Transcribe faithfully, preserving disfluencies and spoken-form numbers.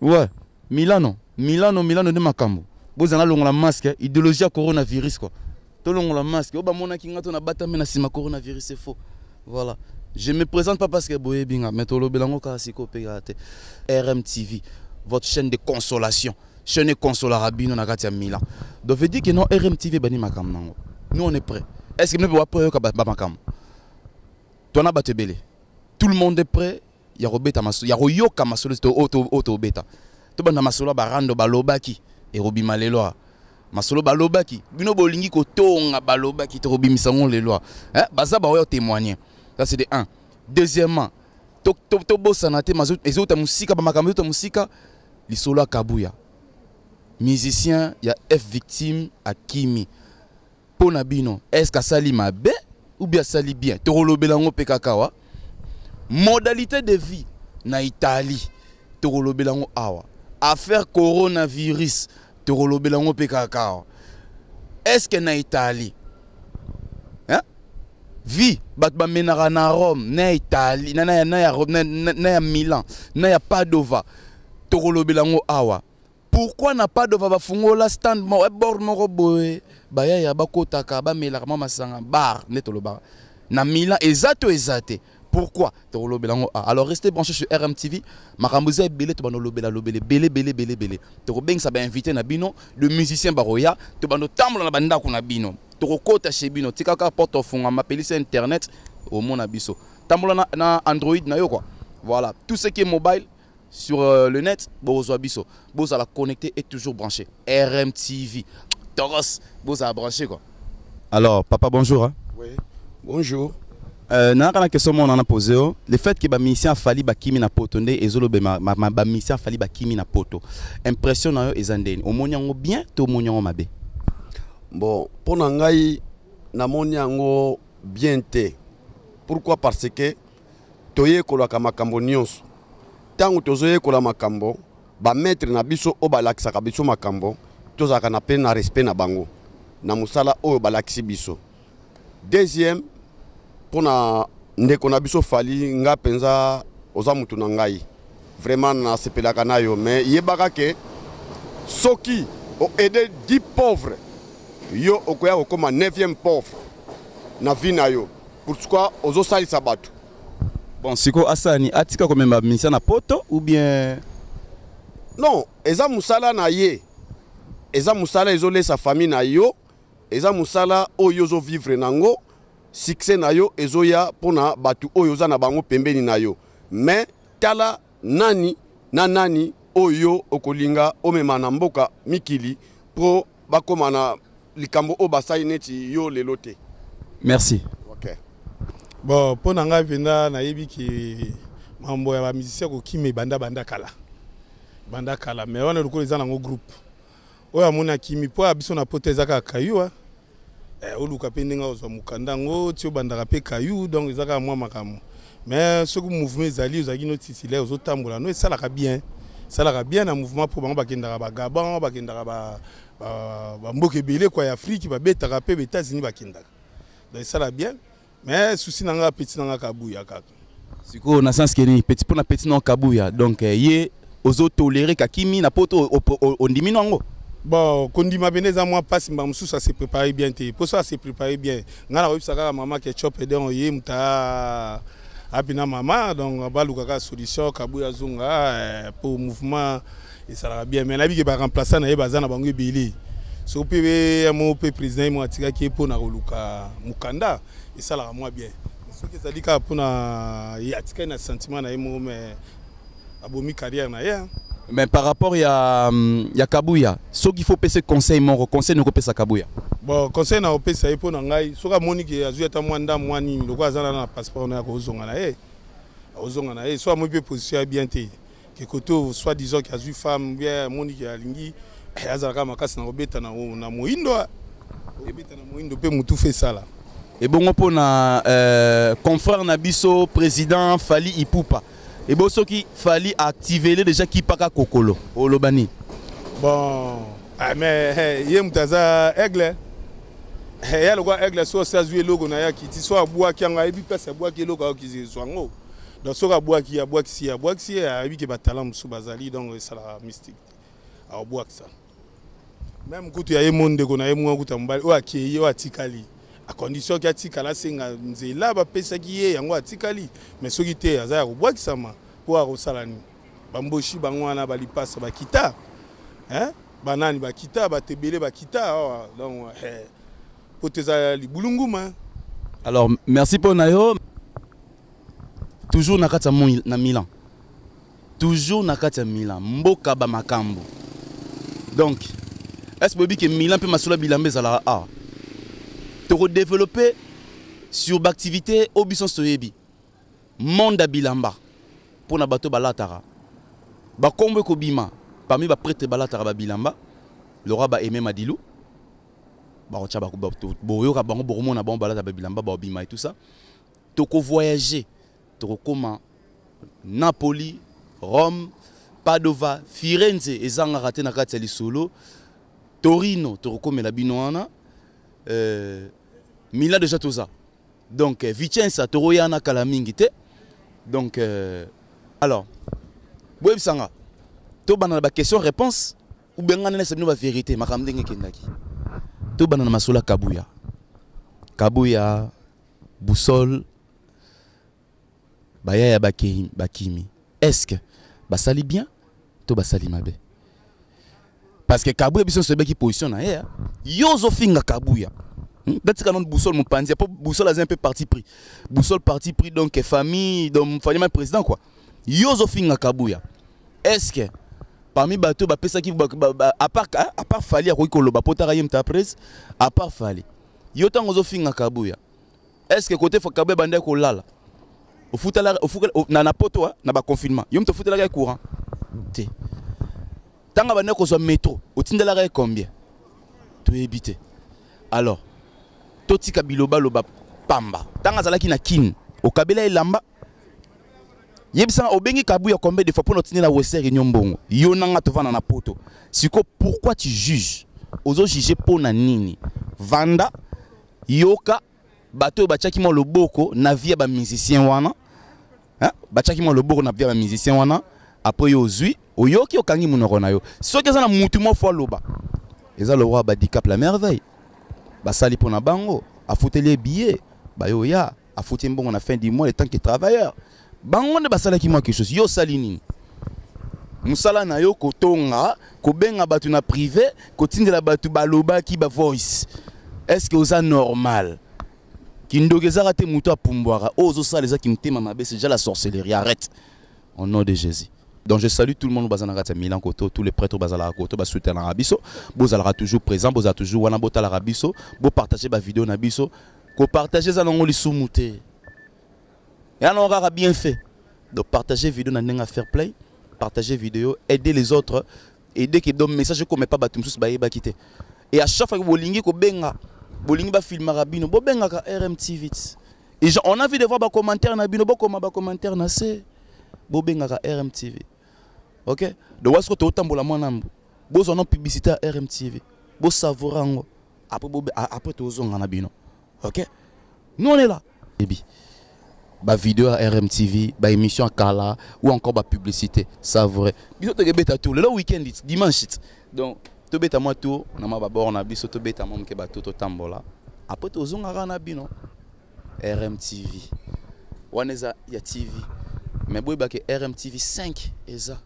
Ouais, Milano, Milano, Milano de Makambo. Vous avez la masque, idéologie à coronavirus quoi. Tout le monde la masque. Oba mona kinga to na bata mena sima coronavirus c'est faux. Voilà. Je me présente pas parce que boye binga, mais to lo belango ka siko pegate. R M T V, votre chaîne de consolation. Chaîne de consolarabino na kati ya Milan. Donc veut dire que non R M T V bani makam nango. Nous on est prêt. Est-ce que nous pouvons prêt ka ba makam? Toi na batebele. Tout le monde est prêt. Ya robeta maso, ya royoka masolo to auto auto beta. To bana masolo barando balobaki et robi malelo. Masolo balobaki. Bino bolingi ko tonga balobaki to robi misango lelo. Hein? Baza ba yo témoigner. Ça c'est de un. Deuxièmement, to to to bosanate mazo ezo ta musika ba makambo ta musika lisolo akabuya. Musicien ya F victime à Kimi. Pona bino, est-ce que sali mabe ou bien sali bien? To rolobelango pekakawa. Modalité de vie na Italie, Torolo Belango awa. Affaire coronavirus, Torolo Belango pekaka. Est-ce que na Italie, hein? Vie, batba menara na Rome, na Italie, na na na na na Milan, na ya Padova, Torolo Belango awa. Pourquoi n'a pas de va fungola stand mo e bord mo boy, ba ya ya bakotaka ba melaka mama sanga bar netolo bar. Na Milan exacto exacté. Pourquoi? Alors restez branchés sur R M T V. Makambuza belé to bano lobela lobele belé belé belé belé. To beng ça ba invité na bino le musicien Baroya, to bano tambo na banda ko na bino. To kota chez bino, tikaka porte fonga m'appeler sur internet au mon abisso. Tambo na, na Android na yo quoi. Voilà, tout ce qui est mobile sur euh, le net, bozo abisso. Bozo la connecter et toujours branché. R M T V. Toros, bozo à brancher quoi. Alors papa bonjour hein. Oui. Bonjour. Euh, na kana question mon on a posé le fait que ba mission fali ba kimi na poto nde ezolo be ma ba mission fali ba kimi na poto impression na yo ezandeni omonyango bien to omonyango mabe. Bon pour ngai na monyango bien te. Pourquoi? Parce que toye kolaka makambo nyonso tango tozoye kola makambo ba maître na biso o balakisa ka biso makambo tozaka na pe na respect na bango na musala o balakisi biso. Deuxième pona ndeko na biso fali nga penza oza mutu na ngai vraiment na sepelaka na yo mais yebaka ke soki o aider dix pauvres yo okoya okoma neuvième pauvre na vie na yo pourquoi ozo salisa bato. Bon siko asani atika ko memba misa na poto ou bien non eza musala na ye eza musala ezole sa famille na yo eza musala oyo zo vivre nango succès na yo ezoya pona batu oyo za na bango pembeni na yo mais tala nani na nani oyo okolinga omema na mboka mikili pro bakoma na likambo o basai neti yo lelote. Merci. OK. Bon pona nga venda na yebi ki mambo ya ba musicien ko kimi banda banda kala banda kala mais on est za na ngo groupe oya mona kimi po abiso na poteza ka kayua eh oluka pendinga ozo mukandango tio bandaka pe kayu donc ezaka mwa makamu mais ce que mouvement ezali ozaki no titulaire ozo tambola no esalaka bien salaka bien na mouvement pour bango bakendaka ba Gabon bakendaka ba ba mboka ebele kwa Afrique ba betaka pe États-Unis bakendaka donc esala bien mais souci nanga petit nanga kabuya kaka siko na sens que ni petit pour na petit non kabuya donc ye ozo tolérer kakimi na poto ondimi nango. Bon, quand on m'a za moi passe mba musu ça se préparer bien té. Pour ça se préparer bien. Ngala ko saka maman ke chop et donc yé muta abina maman donc ba lukaka solution kabuya zunga pour mouvement et ça va bien mais la vie que ba remplacer na yeba za na bango ebele. So pe mo pe président mo atika ki pour na luka mukanda et ça la moi bien. Ce que ça dit ka pour na y atika na sentiment na yemo mais abomi carrière na ya. Mais par rapport à ya Kabuya, ce qu'il faut passer conseil mon conseil ne peut pas Kabuya. Bon conseil na opé ça pour ngai soka monique azuya ta mwanda mwani loko azana na passeport na ko zonga na e ozonga na e soit mo pe position bien té que koto soit disant qu'il y a une femme bien monique alingi azalaka makasi na obeta na na moindo obeta na moindo pe mutu fait ça là. Et bon pour na euh, confrère na biso président Fali Ipupa. Et bon, ce qui fallait activer déjà qui pas kokolo au Lobani. Bon, ah mais il y a mutaza aigle. Il y a le gars aigle soit ça jouer logo na ya qui soit bois qui anga ebi pesa bois qui logo qui se soango. donc soka boaki ya boaki si ya boaki si ya bi ke batala musu bazali donc ça la mystique a boaki ça même kutu ya monde ko na yemu kuta mbali o akeye o atikali à condition que atikala senga nzela ba pesa ki ye yango atikali mais soki te aza ya boaki sama po a kosalani bamboshi bangwana bali pasa bakita hein banani bakita batebele bakita donc eh poteza libulunguma. Alors merci pour Nayo. Toujours nakata na Milan. Toujours nakata Milan. Mboka ba makambo. Donc est-ce que Milan peut masula bilambe zala a te redévelopper sur l'activité Obison Soyebi. Monde à bilamba pour na bato balatara. Ba kombe ko bima parmi ba prêtre balatara ba bilamba. Le roi ba aimé Madilou. Ba ocha ba ko boyo ka bango bomo na bango balata ba bilamba ba bima et tout ça. Toko voyager. Toko koma Napoli, Rome, Padova, Firenze ezanga raté na kati ya solo. Torino, Toroko Melabinoana, euh, Milan de Jatoza. Donc, Vicenza, Toroyana Kalamingite. Donc, euh, alors, Boeb Sanga, to banana ba question-réponse, ou bien on a la vérité, ma ramdenge kendaki. To banana masola Kabuya. Kabuya, Boussole, Baya Bakimi. Est-ce que Basali bien, to Basali mabe? Parce que Kabuya biso sebe qui positionne ailleurs. Yozo finga Kabuya. Dati kanon boussole mon panzi. Boussole a un peu parti pris. Boussole parti pris donc famille donc famille président quoi. Yozo finga Kabuya. Est-ce que parmi bateau ba pesa qui à part à part Fali a ko loba potara yem ta presse à part Fali. Yo tango zo finga Kabuya. Est-ce que côté fo Kabuya bande ko lala. Au foot la au foot na na poto na ba confinement. Yo mto foot la courant. Té. Tant que vous avez un métro, vous avez combien? Tu es habité. Alors, Toti Kabiloba Loba Pamba. Tant que vous avez un kin, au Kabila et Lamba, Yebsan Obengi Kabuya combien de fois pour nous la Wester et Nyombongo. Yonanga te vend na poto. Siko, pourquoi tu juges? Ozo juger pour Nanini. Vanda, Yoka, Bato Bachaki mo Loboko, Navia ba musicien wana. Hein? Bachaki mo Loboko, Navia ba musicien wana. Après Yozui. Oyoki okangi munokona yo. So que ça na mutu mo fo loba. Eza le roi Badicap la merveille. Ba sali pona bango, a fouté les billets. Ba yo ya, a fouté mbongo na fin du mois le temps que travailleur. Bango ne ba sala ki mo quelque chose. Yo salini. Musala na yo kotonga, ko benga batu na privé, ko tindela batu baloba ki ba voice. Est-ce que oza normal? Kindogeza raté mutu a pumbwara. Ozo sala za ki mtema mabe, c'est déjà la sorcellerie. Arrête. Au nom de Jésus. Donc je salue tout le monde au Milan Koto, tous les prêtres au Bazala Koto, bas soutien l'Arabiso, vous allez toujours présent, vous allez toujours wana bota l'Arabiso, vous partagez ma vidéo Nabiso, vous partagez ça dans les sous-moutés. Et alors on aura bien fait. Donc partagez vidéo dans Nenga Fair Play, partagez vidéo, aidez les autres, aidez qui donnent message comme pas batum sous baye bakité. Et à chaque fois que vous linguez ko benga, vous linguez ba film Arabino, bo benga ka R M T V. Et on a envie de voir ba commentaire Nabino, bo comme ba commentaire na c'est bo benga ka R M T V. Ok? Donc, est-ce que tu as autant de monde? Vous avez une publicité à R M T V. Vous savez, après tu as un abino. Ok? Nous on est là. Ba vidéo à R M T V, ba émission à Kala, ou encore ba publicité. Savourer. Biso te gebeta tout. Le week-end, dimanche. Donc, tu beta moi tout. On a ba on a biso te beta moi ke ba tout tambola. Après tu as un abino. R M T V. Waneza ya T V. Mais boy ba ke R M T V cinq eza.